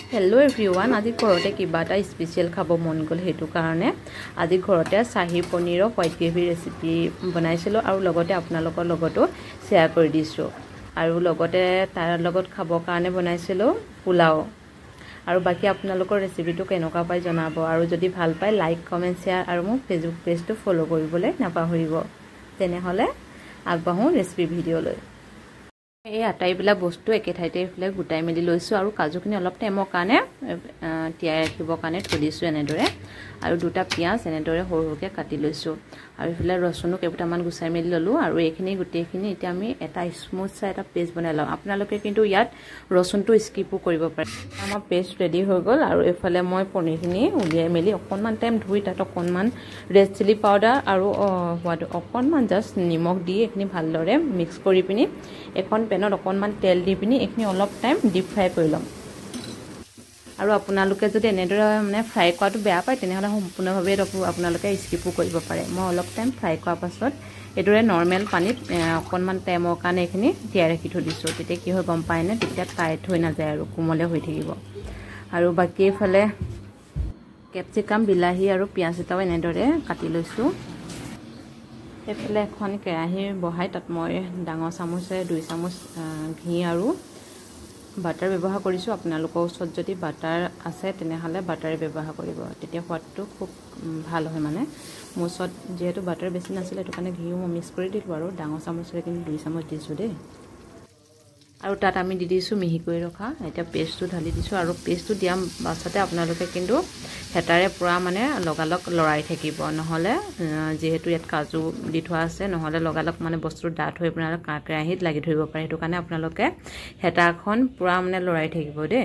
hello everyone आज घरते किबा एटा special खाब मन गल हेतु कारणे आज घरते shahi paneer white gravy recipe बनाइसिलो आरु लगते आपनालोकर लगतो शेयर करि दिसो आरु लगते तार लगत खाब कारणे बनाइसिलो पुलाव आरु बाकी आपनालोकर रेसिपिটো केनका पाइ जनाबो आरु जदि ভাল पाइ लाइक कमेन्ट शेयर आरु मो फेसबुक पेजটো फॉलो करिबोले नापाहरिबो तेने हले आगबाहु रेसिपि भिडिओ লৈ এই আটাইবিলাক বস্তু একে ঠাইতে ফলে গুটাই মেলি লৈছো আৰু কাজুখিনি অলপ টাইমৰ কাৰণে তিয়াই ৰাখিবৰ কাৰণে থৈ দিছো এনেদৰে আৰু দুটা পিয়াজ এনেদৰে সৰুকে কাটি লৈছো আৰু ফলে ৰসুনো কেইটামান গুছাই মেলি ললো আৰু এইখিনি গুটেইখিনি এতিয়া আমি এটা স্মুথ চাই এটা পেষ্ট বনাই লম আপোনালোকে কিন্তু ইয়াত ৰসুনটো স্কিপও কৰিব পাৰে আমাৰ পেষ্ট ৰেডি হৈ গল আৰু এফালে মই পনীৰখিনি উলিয়াই মেলি অকনমান টাইম ধুই তাত অকনমান ৰেড চিলি পাউডাৰ আৰু অকনমান জাস্ট নিমখ দি এইখিনি ভালদৰে মিক্স কৰি পিনি এখন পেনত অকনমান তেল দি পিনি এইখিনি অলপ টাইম ডিপ ফ্ৰাই কৰি লম আৰু আপোনালোকে যদি এনেদৰে মানে ফ্ৰাই কৰাটো বেয়া পায় তেনেহলে সম্পূৰ্ণভাৱে আপোনালোকে স্কিপও কৰিব পাৰে মই অলপ টাইম ফ্ৰাই কৰাৰ পাছত এদৰে নৰমাল পানীত অকনমান টাইমৰ কাৰণে এইখিনি তিয়াই ৰাখি থৈ দিছো তেতিয়া কি হয় গম পায় নে তেতিয়া টাইট হৈ না যায় আৰু কোমলে হৈ থাকিব আৰু বাকি ফালে ক্যাপসিকাম বিলাহী আৰু পিয়াজ এটাও এনেদৰে কাটি লৈছো এফালে এখন কেৰাহী বহাই তাত মই ডাঙৰ চামুচে 2 চামুচ ঘি আৰু বাটাৰ ব্যৱহাৰ কৰিছো আপোনালোকৰ ওচৰত যদি বাটাৰ আছে তেনেহলে বাটাৰ ব্যৱহাৰ কৰিব তেতিয়া সোৱাদটো খুব ভাল হয় মানে মোৰ ওচৰত যেহেতু বাটাৰ বেছি নাছিল এটো কাৰণে ঘিও মই মিক্স কৰি দিলো আৰু ডাঙৰ চামুচৰে কিন্তু 2 চামুচ দিছো দেই আৰু তাত আমি দি দিছো মিহি কৰি ৰখা এটা পেষ্টটো ঢালি দিছো আৰু পেষ্টটো দিয়াম বাছতে আপোনালোকে কিন্তু হেটাৰে পুৰা মানে লগালক লৰাই থাকিব নহলে যেহেতু ইয়াত কাজু দি থোৱা আছে নহলে লগালক মানে বস্তু ডাঠ হৈ আপোনাৰ কাকৰাহিত লাগি ধৰিব পাৰে হেতু কাৰণে আপোনালোকে হেটাখন পুৰা মানে লৰাই থাকিব দেই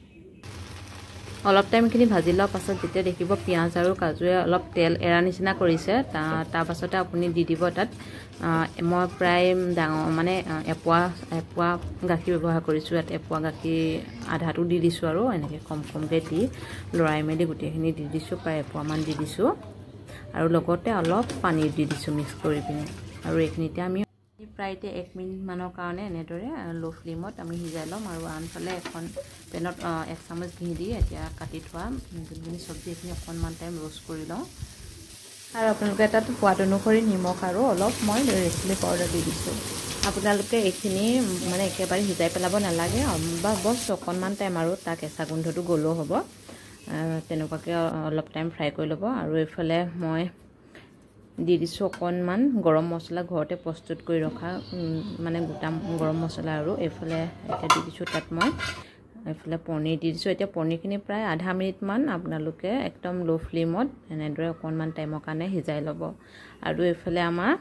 অলপ টাইম খিনি ভাজি লোৱাৰ পাছত যেতিয়া দেখিব পিয়াজ আৰু কাজুৱে অলপ তেল এৰা নিচিনা কৰিছে তাৰ পাছতে আপুনি দি দিব তাত মই প্ৰায় ডাঙৰ মানে এপোৱা গাখীৰ ব্যৱহাৰ কৰিছো ইয়াত এপোৱা গাখীৰ আধাটো দি দিছো আৰু এনেকে কমকে দি লৰাই মেলি গুটেখিনি দি দিছো প্ৰায় এপোৱা মান দি দিছো আৰু লগতে অলপ পানী দি দিছো মিক্স কৰি পিনে আৰু এইখিনিতে আমি প্ৰায় 1 মিনিট মানৰ কাৰণে এনেদৰে লো ফ্লেমত আমি হিজাই লম আৰু আনফালে এখন পেনত 1 চামুচ ঘি দি এতিয়া কাটি থোৱা যোনখিনি সবজি এখিনি অকনমান টাইম रोस्ट কৰি লওঁ আৰু আপোনালোকে তাত সোৱাদ অনুসৰি নিমখ আৰু অলপ মই ৰেড চিলি পাউডাৰ দি দিছো আপোনালোকে এইখিনি মানে একেবাৰে হিজাই পেলাব নালাগে বা বস অকনমান টাইম আৰু তা কেঁচা গোন্ধটো গলো হ'ব তেনেকুৱাকে অলপ টাইম ফ্ৰাই কৰি লব আৰু এফালে মই দি দিছো অকনমান গৰম মছলা ঘৰতে প্ৰস্তুত কৰি ৰখা মানে গোটা গৰম মছলা আৰু এফালে এটা দি দিছো তাত মই এফালে পনীৰ দি দিছো এতিয়া পনীৰখিনি প্ৰায় আধা মিনিট মান আপোনালোকে একদম লো ফ্লেমত এনেদৰে অকনমান টাইমৰ কাৰণে হিজাই লব আৰু এফালে আমাৰ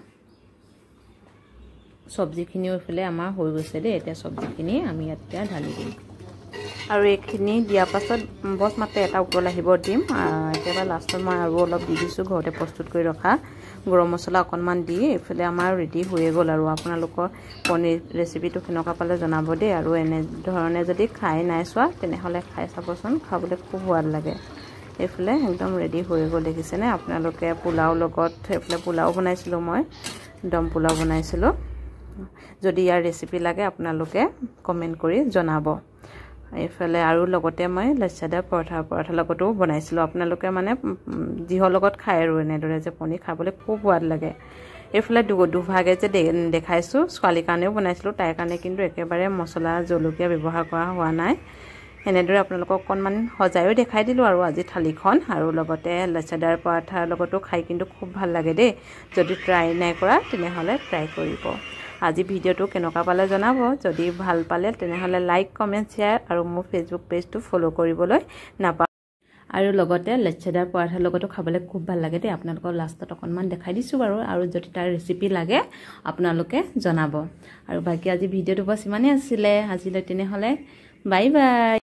সবজিখিনিও এফালে আমাৰ হৈ গৈছে দেই এতিয়া সবজিখিনি আমি এতিয়া ঢালি দিম আৰু এইখিনি দিয়া পাছত বস মাতে এটা উতল আহিব দিম একেবাৰে লাষ্টত মই আৰু অলপ দি দিছো ঘৰতে প্ৰস্তুত কৰি ৰখা গৰম মছলা অকনমান দি এফালে আমাৰ ৰেডি হৈ গল আৰু আপোনালোকৰ পনীৰ ৰেচিপিটো কেনেকা পালে জনাব দেই আৰু এনে ধৰণে যদি খাই নাই সোৱা তেনেহলে খাই চাবচোন খাবলৈ খুব সোৱাদ লাগে এফালে একদম ৰেডি হৈ গল দেখিছেনে আপোনালোকে পোলাও লগত এফালে পোলাও বনাইছিলো মই দম পোলাও বনাইছিলো যদি ইয়াৰ ৰেচিপি লাগে আপোনালোকে কমেন্ট কৰি জনাব এফালে আৰু লগতে মই লচ্ছাদাৰ পৰঠা লগতো বনাইছিলো আপোনালোকে মানে জিহৰ লগত খাই আৰু এনেদৰে যে পনীৰ খাবলৈ খুব সোৱাদ লাগে এফালে দুভাগে যে দেখাইছো ছোৱালী কাৰণেও বনাইছিলো তাইৰ কাৰণে কিন্তু একেবাৰে মছলা জলকীয়া ব্যৱহাৰ কৰা হোৱা নাই এনেদৰে আপোনালোকক অকনমান সজায়ও দেখাই দিলো আৰু আজি থালিখন আৰু লগতে লচ্ছাদাৰ পৰঠাৰ লগতো খাই কিন্তু খুব ভাল লাগে দেই যদি ট্ৰাই নাই কৰা তেনেহলে ট্ৰাই কৰিব আজি ভিডিওটো কেনকা পালে জনাব যদি ভাল পালে তেনেহলে লাইক কমেন্ট শেয়াৰ আৰু মোৰ ফেসবুক পেজটো ফলো কৰিবলৈ নাপা আৰু লগতে লচ্ছাদাৰ পৰঠাৰ লগতো খাবলৈ খুব ভাল লাগে দেই আপোনালোকৰ লাষ্টত অকনমান দেখাই দিছো বাৰু আৰু যদি তাৰ ৰেচিপি লাগে আপোনালোকে জনাব আৰু বাকি আজি ভিডিওটো বস ইমানে আছিল আজিলৈ তেনেহলে বাই বাই